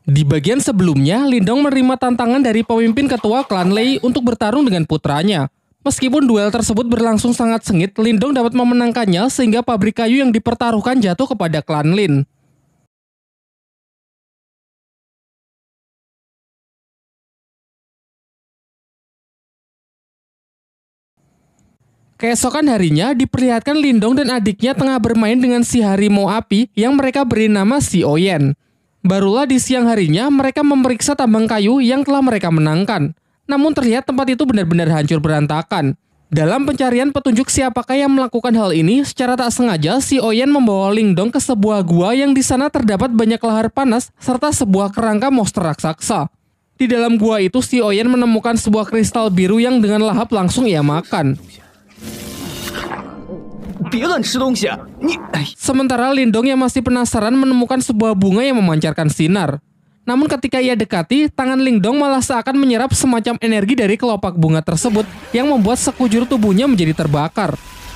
Di bagian sebelumnya, Lindong menerima tantangan dari pemimpin ketua klan Lei untuk bertarung dengan putranya. Meskipun duel tersebut berlangsung sangat sengit, Lindong dapat memenangkannya sehingga pabrik kayu yang dipertaruhkan jatuh kepada klan Lin. Keesokan harinya, diperlihatkan Lindong dan adiknya tengah bermain dengan si harimau api yang mereka beri nama si Oyen. Barulah di siang harinya, mereka memeriksa tambang kayu yang telah mereka menangkan. Namun terlihat tempat itu benar-benar hancur berantakan. Dalam pencarian petunjuk siapakah yang melakukan hal ini, secara tak sengaja si Oyen membawa Lindong ke sebuah gua yang di sana terdapat banyak lahar panas serta sebuah kerangka monster raksasa. Di dalam gua itu, si Oyen menemukan sebuah kristal biru yang dengan lahap langsung ia makan. Sementara Lindong yang masih penasaran menemukan sebuah bunga yang memancarkan sinar. Namun ketika ia dekati, tangan Lindong malah seakan menyerap semacam energi dari kelopak bunga tersebut yang membuat sekujur tubuhnya menjadi terbakar.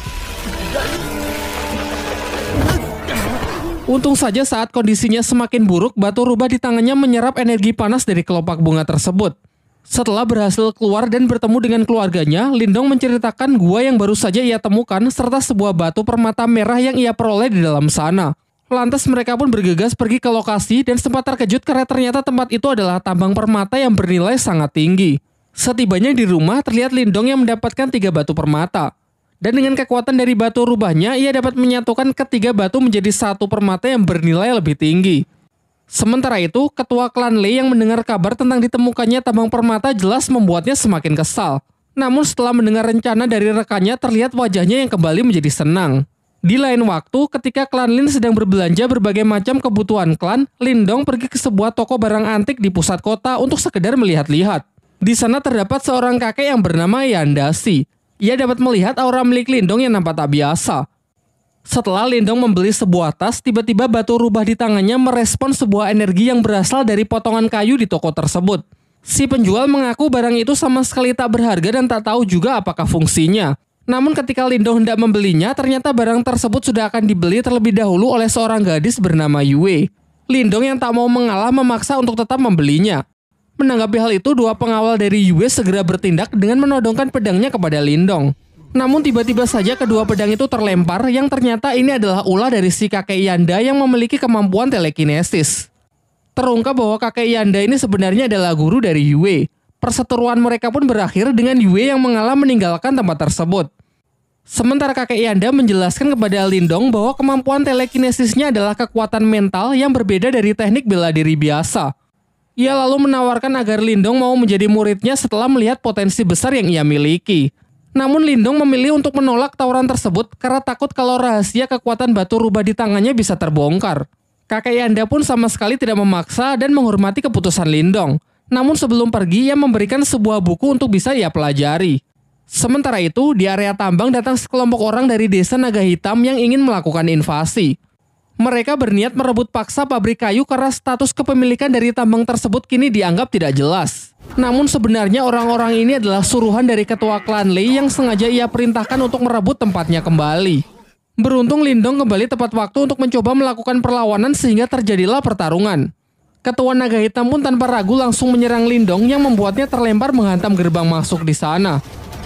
Untung saja saat kondisinya semakin buruk, batu rubah di tangannya menyerap energi panas dari kelopak bunga tersebut. Setelah berhasil keluar dan bertemu dengan keluarganya, Lindong menceritakan gua yang baru saja ia temukan serta sebuah batu permata merah yang ia peroleh di dalam sana. Lantas mereka pun bergegas pergi ke lokasi dan sempat terkejut karena ternyata tempat itu adalah tambang permata yang bernilai sangat tinggi. Setibanya di rumah, terlihat Lindong yang mendapatkan 3 batu permata. Dan dengan kekuatan dari batu rubahnya, ia dapat menyatukan ketiga batu menjadi satu permata yang bernilai lebih tinggi. Sementara itu, ketua klan Lei yang mendengar kabar tentang ditemukannya tambang permata jelas membuatnya semakin kesal. Namun setelah mendengar rencana dari rekannya, terlihat wajahnya yang kembali menjadi senang. Di lain waktu, ketika klan Lin sedang berbelanja berbagai macam kebutuhan klan, Lindong pergi ke sebuah toko barang antik di pusat kota untuk sekedar melihat-lihat. Di sana terdapat seorang kakek yang bernama Yandashi. Ia dapat melihat aura milik Lindong yang nampak tak biasa. Setelah Lindong membeli sebuah tas, tiba-tiba batu rubah di tangannya merespon sebuah energi yang berasal dari potongan kayu di toko tersebut. Si penjual mengaku barang itu sama sekali tak berharga dan tak tahu juga apakah fungsinya. Namun ketika Lindong hendak membelinya, ternyata barang tersebut sudah akan dibeli terlebih dahulu oleh seorang gadis bernama Yue. Lindong yang tak mau mengalah memaksa untuk tetap membelinya. Menanggapi hal itu, dua pengawal dari Yue segera bertindak dengan menodongkan pedangnya kepada Lindong. Namun tiba-tiba saja kedua pedang itu terlempar yang ternyata ini adalah ulah dari si kakek Yanda yang memiliki kemampuan telekinesis. Terungkap bahwa kakek Yanda ini sebenarnya adalah guru dari Yue. Perseteruan mereka pun berakhir dengan Yue yang mengalah meninggalkan tempat tersebut. Sementara kakek Yanda menjelaskan kepada Lindong bahwa kemampuan telekinesisnya adalah kekuatan mental yang berbeda dari teknik bela diri biasa. Ia lalu menawarkan agar Lindong mau menjadi muridnya setelah melihat potensi besar yang ia miliki. Namun Lindong memilih untuk menolak tawaran tersebut karena takut kalau rahasia kekuatan batu rubah di tangannya bisa terbongkar. Kakek Yanda pun sama sekali tidak memaksa dan menghormati keputusan Lindong. Namun sebelum pergi, ia memberikan sebuah buku untuk bisa ia pelajari. Sementara itu, di area tambang datang sekelompok orang dari desa Naga Hitam yang ingin melakukan invasi. Mereka berniat merebut paksa pabrik kayu karena status kepemilikan dari tambang tersebut kini dianggap tidak jelas. Namun sebenarnya orang-orang ini adalah suruhan dari ketua klan Lei yang sengaja ia perintahkan untuk merebut tempatnya kembali. Beruntung Lindong kembali tepat waktu untuk mencoba melakukan perlawanan sehingga terjadilah pertarungan. Ketua Naga Hitam pun tanpa ragu langsung menyerang Lindong yang membuatnya terlempar menghantam gerbang masuk di sana.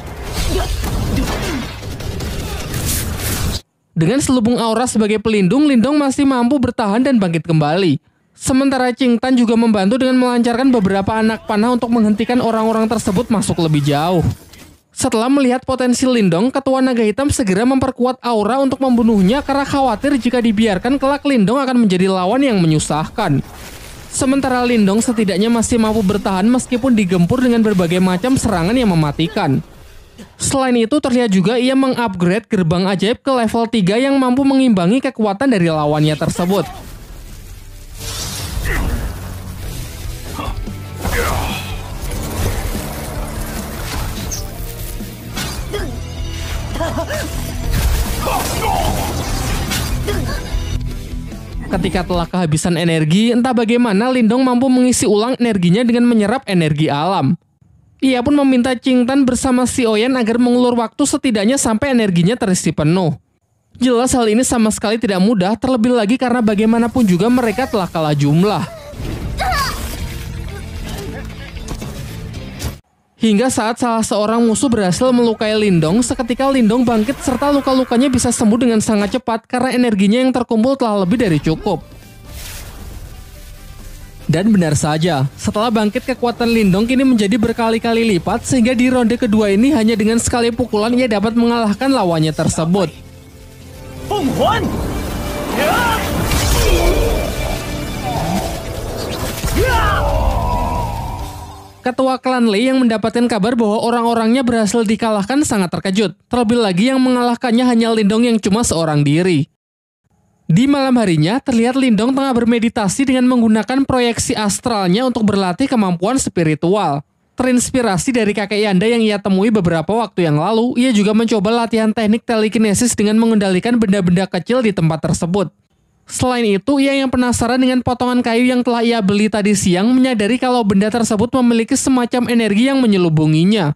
Dengan selubung aura sebagai pelindung, Lindong masih mampu bertahan dan bangkit kembali. Sementara Qing Tan juga membantu dengan melancarkan beberapa anak panah untuk menghentikan orang-orang tersebut masuk lebih jauh. Setelah melihat potensi Lindong, Ketua Naga Hitam segera memperkuat aura untuk membunuhnya karena khawatir jika dibiarkan kelak Lindong akan menjadi lawan yang menyusahkan. Sementara Lindong setidaknya masih mampu bertahan meskipun digempur dengan berbagai macam serangan yang mematikan. Selain itu terlihat juga ia mengupgrade gerbang ajaib ke level 3 yang mampu mengimbangi kekuatan dari lawannya tersebut. Ketika telah kehabisan energi, entah bagaimana Lindong mampu mengisi ulang energinya dengan menyerap energi alam. Ia pun meminta Qing Tan bersama si Oyen agar mengulur waktu setidaknya sampai energinya terisi penuh. Jelas hal ini sama sekali tidak mudah, terlebih lagi karena bagaimanapun juga mereka telah kalah jumlah. Hingga saat salah seorang musuh berhasil melukai Lindong, seketika Lindong bangkit serta luka-lukanya bisa sembuh dengan sangat cepat karena energinya yang terkumpul telah lebih dari cukup. Dan benar saja, setelah bangkit kekuatan Lindong kini menjadi berkali-kali lipat sehingga di ronde kedua ini hanya dengan sekali pukulan ia dapat mengalahkan lawannya tersebut. Ketua klan Lei yang mendapatkan kabar bahwa orang-orangnya berhasil dikalahkan sangat terkejut. Terlebih lagi yang mengalahkannya hanya Lindong yang cuma seorang diri. Di malam harinya, terlihat Lindong tengah bermeditasi dengan menggunakan proyeksi astralnya untuk berlatih kemampuan spiritual. Terinspirasi dari kakek Yanda yang ia temui beberapa waktu yang lalu, ia juga mencoba latihan teknik telekinesis dengan mengendalikan benda-benda kecil di tempat tersebut. Selain itu, ia yang penasaran dengan potongan kayu yang telah ia beli tadi siang menyadari kalau benda tersebut memiliki semacam energi yang menyelubunginya.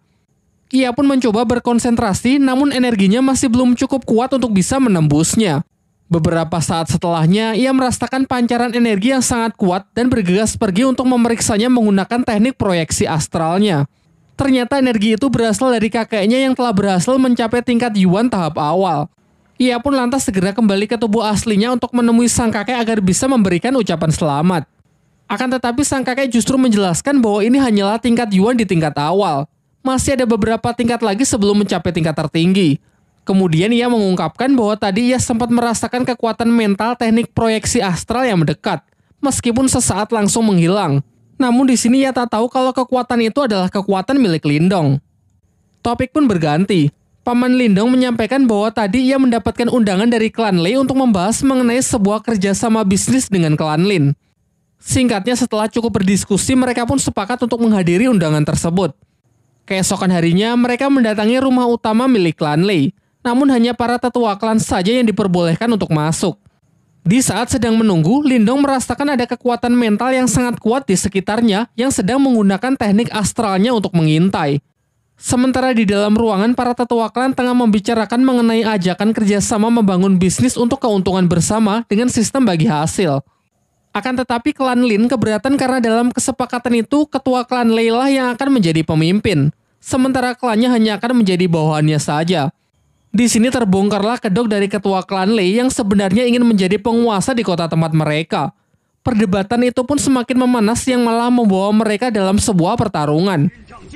Ia pun mencoba berkonsentrasi, namun energinya masih belum cukup kuat untuk bisa menembusnya. Beberapa saat setelahnya, ia merasakan pancaran energi yang sangat kuat dan bergegas pergi untuk memeriksanya menggunakan teknik proyeksi astralnya. Ternyata energi itu berasal dari kakeknya yang telah berhasil mencapai tingkat Yuan tahap awal. Ia pun lantas segera kembali ke tubuh aslinya untuk menemui sang kakek agar bisa memberikan ucapan selamat. Akan tetapi sang kakek justru menjelaskan bahwa ini hanyalah tingkat Yuan di tingkat awal. Masih ada beberapa tingkat lagi sebelum mencapai tingkat tertinggi. Kemudian ia mengungkapkan bahwa tadi ia sempat merasakan kekuatan mental teknik proyeksi astral yang mendekat, meskipun sesaat langsung menghilang. Namun di sini ia tak tahu kalau kekuatan itu adalah kekuatan milik Lindong. Topik pun berganti. Paman Lindong menyampaikan bahwa tadi ia mendapatkan undangan dari klan Lei untuk membahas mengenai sebuah kerjasama bisnis dengan klan Lin. Singkatnya, setelah cukup berdiskusi, mereka pun sepakat untuk menghadiri undangan tersebut. Keesokan harinya, mereka mendatangi rumah utama milik klan Lei, namun hanya para tetua klan saja yang diperbolehkan untuk masuk. Di saat sedang menunggu, Lindong merasakan ada kekuatan mental yang sangat kuat di sekitarnya yang sedang menggunakan teknik astralnya untuk mengintai. Sementara di dalam ruangan, para tetua klan tengah membicarakan mengenai ajakan kerjasama membangun bisnis untuk keuntungan bersama dengan sistem bagi hasil. Akan tetapi klan Lin keberatan karena dalam kesepakatan itu, ketua klan Lei lah yang akan menjadi pemimpin, sementara klannya hanya akan menjadi bawahannya saja. Di sini terbongkarlah kedok dari ketua klan Lei yang sebenarnya ingin menjadi penguasa di kota tempat mereka. Perdebatan itu pun semakin memanas yang malah membawa mereka dalam sebuah pertarungan.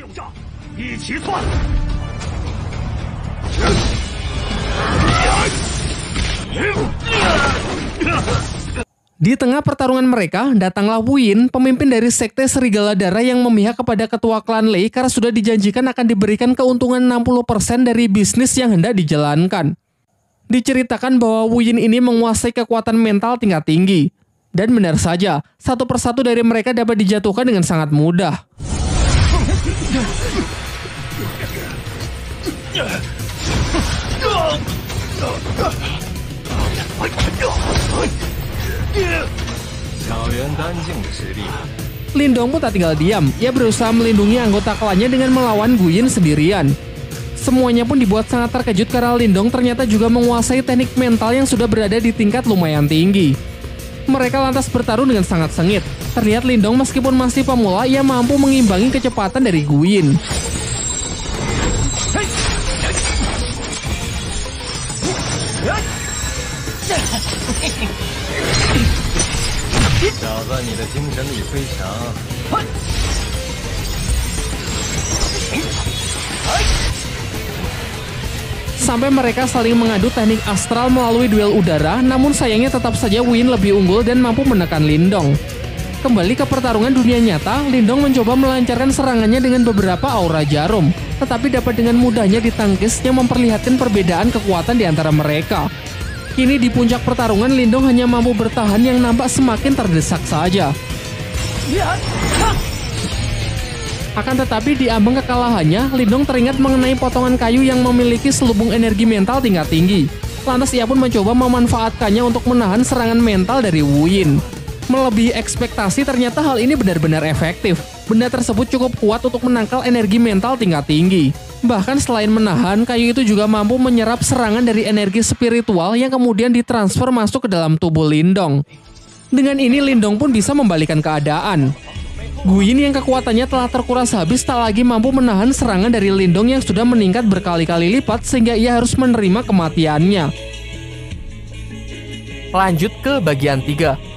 Di tengah pertarungan mereka, datanglah Wu Yin, pemimpin dari sekte Serigala Darah yang memihak kepada ketua klan Lei karena sudah dijanjikan akan diberikan keuntungan 60% dari bisnis yang hendak dijalankan. Diceritakan bahwa Wu Yin ini menguasai kekuatan mental tingkat tinggi. Dan benar saja, satu persatu dari mereka dapat dijatuhkan dengan sangat mudah. Lindong pun tak tinggal diam. Ia berusaha melindungi anggota klannya dengan melawan Gu Yin sendirian. Semuanya pun dibuat sangat terkejut karena Lindong ternyata juga menguasai teknik mental yang sudah berada di tingkat lumayan tinggi. Mereka lantas bertarung dengan sangat sengit. Terlihat Lindong meskipun masih pemula, ia mampu mengimbangi kecepatan dari Gu Yin. Sampai mereka saling mengadu teknik astral melalui duel udara, namun sayangnya tetap saja Wu Yin lebih unggul dan mampu menekan Lindong. Kembali ke pertarungan dunia nyata, Lindong mencoba melancarkan serangannya dengan beberapa aura jarum, tetapi dapat dengan mudahnya ditangkis yang memperlihatkan perbedaan kekuatan di antara mereka. Kini di puncak pertarungan, Lindong hanya mampu bertahan yang nampak semakin terdesak saja. Akan tetapi di ambang kekalahannya, Lindong teringat mengenai potongan kayu yang memiliki selubung energi mental tingkat tinggi. Lantas ia pun mencoba memanfaatkannya untuk menahan serangan mental dari Wu Yin. Melebihi ekspektasi, ternyata hal ini benar-benar efektif. Benda tersebut cukup kuat untuk menangkal energi mental tingkat tinggi. Bahkan selain menahan, kayu itu juga mampu menyerap serangan dari energi spiritual yang kemudian ditransfer masuk ke dalam tubuh Lindong. Dengan ini Lindong pun bisa membalikan keadaan. Guin yang kekuatannya telah terkuras habis tak lagi mampu menahan serangan dari Lindong yang sudah meningkat berkali-kali lipat sehingga ia harus menerima kematiannya. Lanjut ke bagian 3.